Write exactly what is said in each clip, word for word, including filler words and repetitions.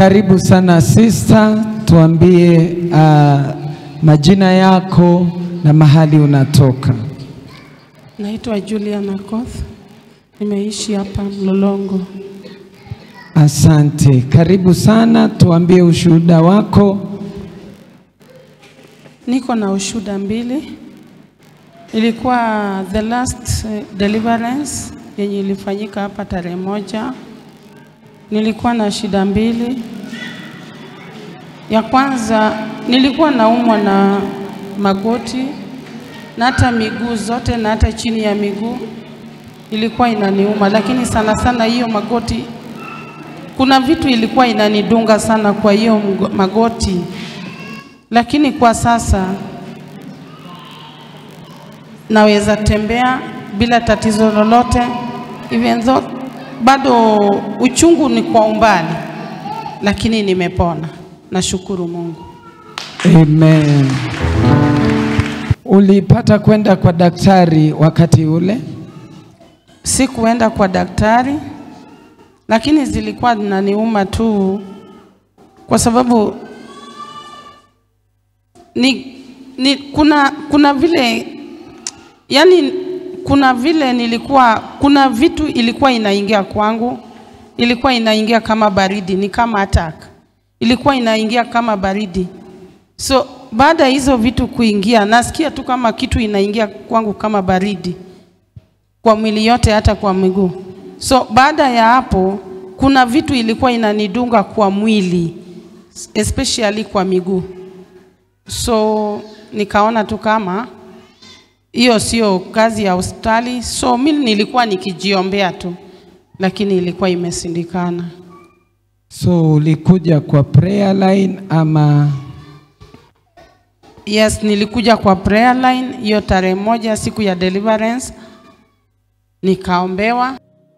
Karibu sana sister, tuambie uh, majina yako na mahali unatoka. Naitwa Juliana Akoth. Nimeishi hapa Mlolongo. Asante. Karibu sana, tuambie ushuhuda wako. Niko na ushuhuda mbili. Ilikuwa the last uh, deliverance yenye ilifanyika hapa tarehe moja. Nilikuwa na shida mbili. Ya kwanza nilikuwa naumwa na magoti na hata miguu zote na hata chini ya miguu ilikuwa inaniuma, lakini sana sana hiyo magoti kuna vitu ilikuwa inanidunga sana kwa hiyo magoti. Lakini kwa sasa naweza tembea bila tatizo lolote, even though bado uchungu ni kwa umbali, lakini nimepona. Nashukuru Mungu. Amen. Ulipata kwenda kwa daktari wakati ule? Sikuenda kwa daktari, lakini zilikuwa zinaniuma tu kwa sababu ni, ni kuna kuna vile yani kuna vile nilikuwa kuna vitu ilikuwa inaingia kwangu, ilikuwa inaingia kama baridi, ni kama attack. Ilikuwa inaingia kama baridi. So baada hizo vitu kuingia, nasikia tu kama kitu inaingia kwangu kama baridi kwa mwili yote, hata kwa miguu. So baada ya hapo kuna vitu ilikuwa inanidunga kwa mwili, especially kwa miguu. So nikaona tu kama hiyo sio kazi ya hospitali. So mimi nilikuwa nikijiombea tu, lakini ilikuwa imesindikana. So ulikuja kwa prayer line ama? Yes, nilikuja kwa prayer line hiyo tarehe moja siku ya deliverance. Nikaombewa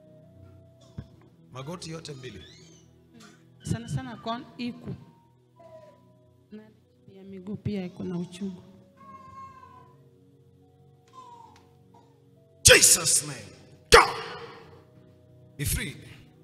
magoti yote mbili. Sana sana kwa iku na ya miguu pia iko na uchungu. Jesus name. Go. Be free.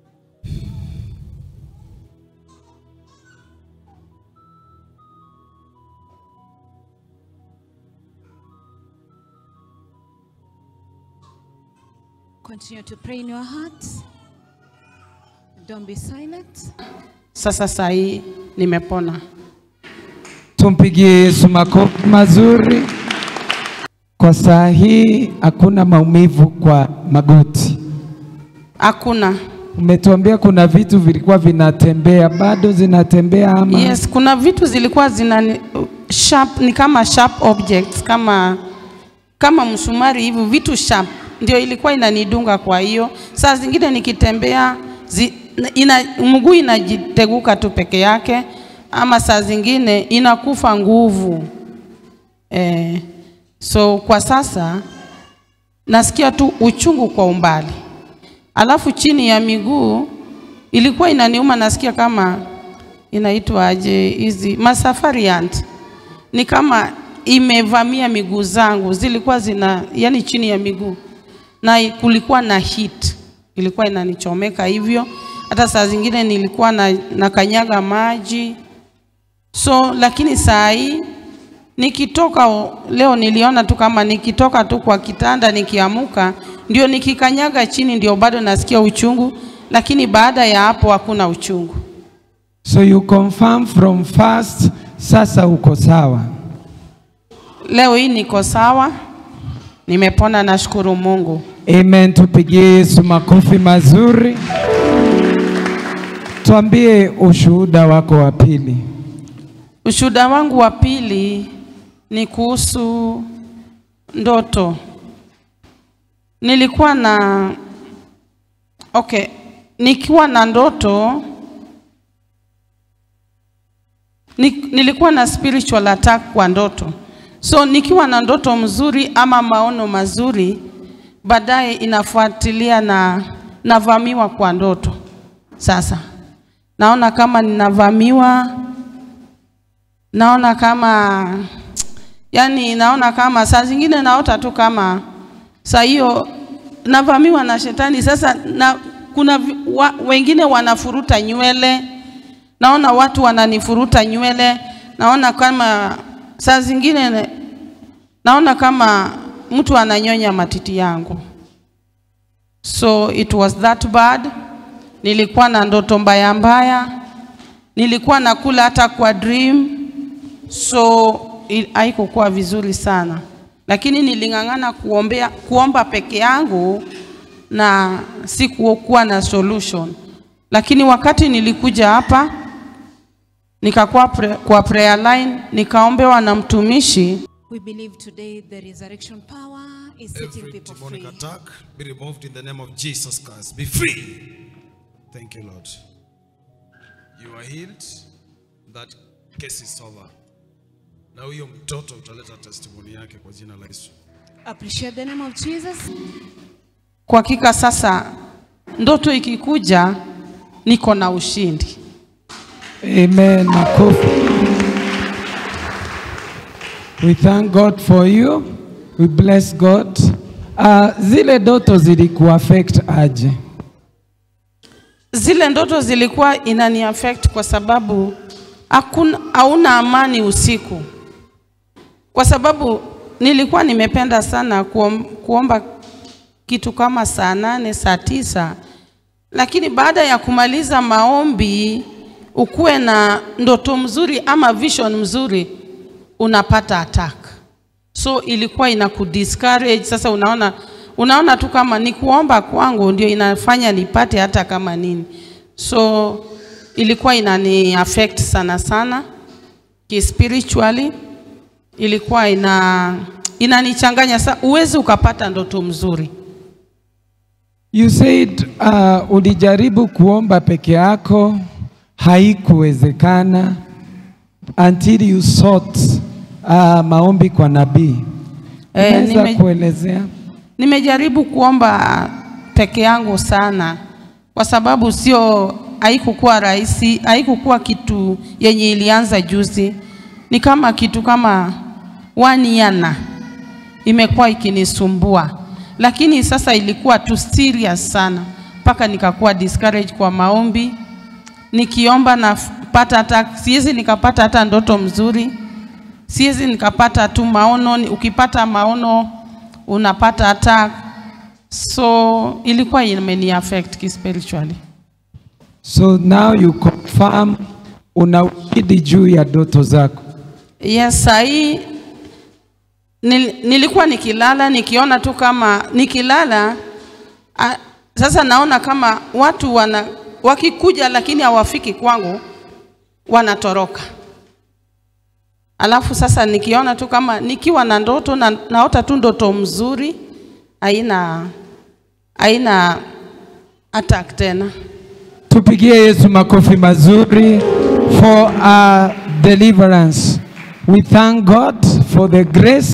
Continue to pray in your heart. Don't be silent. Sasa sahi nimepona. Tumpigie Yesu makofi mazuri. Kwa saa hii hakuna maumivu kwa magoti. Hakuna. Umetuambia kuna vitu vilikuwa vinatembea, bado zinatembea ama? Yes, kuna vitu zilikuwa zina sharp, ni kama sharp objects, kama kama msumari hivi, vitu sharp ndio ilikuwa inanidunga. Kwa hiyo saa zingine nikitembea zi, ina mguu inajiteguka tu peke yake, ama saa zingine inakufa nguvu. Eh, so kwa sasa nasikia tu uchungu kwa umbali. Alafu chini ya miguu ilikuwa inaniuma, nasikia kama inaitwa aje hizi masafari ant. Ni kama imevamia miguu zangu, zilikuwa zina yani chini ya miguu. Na kulikuwa na heat, ilikuwa inanichomeka hivyo. Hata saa zingine nilikuwa na, na kanyaga maji. So lakini saa hii nikitoka leo niliona tu kama nikitoka tu kwa kitanda nikiamuka ndio nikikanyaga chini ndio bado nasikia uchungu, lakini baada ya hapo hakuna uchungu. So you confirm from first, sasa uko sawa? Leo hii niko sawa. Nimepona, nashukuru Mungu. Amen. Tupigie Yesu makofi mazuri. Tuambie ushuhuda wako wa pili. Ushuhuda wangu wa pili ni kuhusu ndoto. Nilikuwa na okay, nikiwa na ndoto nilikuwa na spiritual attack kwa ndoto. So nikiwa na ndoto mzuri ama maono mazuri, baadaye inafuatilia na navamiwa kwa ndoto. Sasa naona kama ninavamiwa, naona kama yani naona kama saa zingine naota tu kama saa hiyo navamiwa na shetani. Sasa na kuna wa, wengine wanafuruta nywele, naona watu wananifuruta nywele, naona kama saa zingine naona kama mtu ananyonya matiti yangu. So it was that bad. Nilikuwa na ndoto mbaya mbaya, nilikuwa nakula hata kwa dream, so haikuwa vizuri sana. Lakini nilingangana kuombea kuomba peke yangu na sikuwa na solution. Lakini wakati nilikuja hapa nikakuwa pre, kwa prayer line nikaombewa na mtumishi. We believe today the resurrection power is setting Every people demonic free. attack be removed in the name of Jesus Christ. Be free. Thank you, Lord. You are healed. That case is over. Na huyo mtoto utaleta testimony yake kwa jina la Yesu. Appreciate the name of Jesus. Kwa hakika sasa ndoto ikikuja niko na ushindi. Amen. Makofi. We thank God for you. We bless God. Uh, zile ndoto zilikuwa affect aje? Zile ndoto zilikuwa inani affect kwa sababu hakuna hauna amani usiku. Kwa sababu nilikuwa nimependa sana kuom, kuomba kitu kama saa nane, saa tisa. Lakini baada ya kumaliza maombi, ukuwe na ndoto mzuri ama vision mzuri, unapata attack. So ilikuwa inakudiscourage. Sasa unaona unaona tu kama ni kuomba kwangu ndio inafanya nipate hata kama nini. So ilikuwa inani affect sana sana ki spiritually. Ilikuwa ina inanichanganya sana, uwezi ukapata ndoto mzuri. You said uh, ulijaribu kuomba peke yako, haikuwezekana until you sought uh, maombi kwa nabii. Eh, Unaweza nime, kuelezea? Nimejaribu kuomba peke yangu sana kwa sababu sio haikukuwa rahisi, haikukuwa kitu yenye ilianza juzi. Ni kama kitu kama one year imekuwa ikinisumbua. Lakini sasa ilikuwa too serious sana mpaka nikakuwa discouraged kwa maombi. Nikiomba na pata hata siwezi nikapata hata ndoto mzuri. Siwezi nikapata tu maono, ukipata maono unapata attack. So ilikuwa imeni affect spiritually. So now you confirm una ushindi juu ya ndoto zako. Yes, sahi nil, nilikuwa nikilala nikiona tu kama nikilala a, sasa naona kama watu wana wakikuja lakini hawafiki kwangu, wanatoroka. Alafu sasa nikiona tu kama nikiwa na ndoto na naota tu ndoto mzuri, haina haina attack tena. Tupigie Yesu makofi mazuri for our deliverance. We thank God for the grace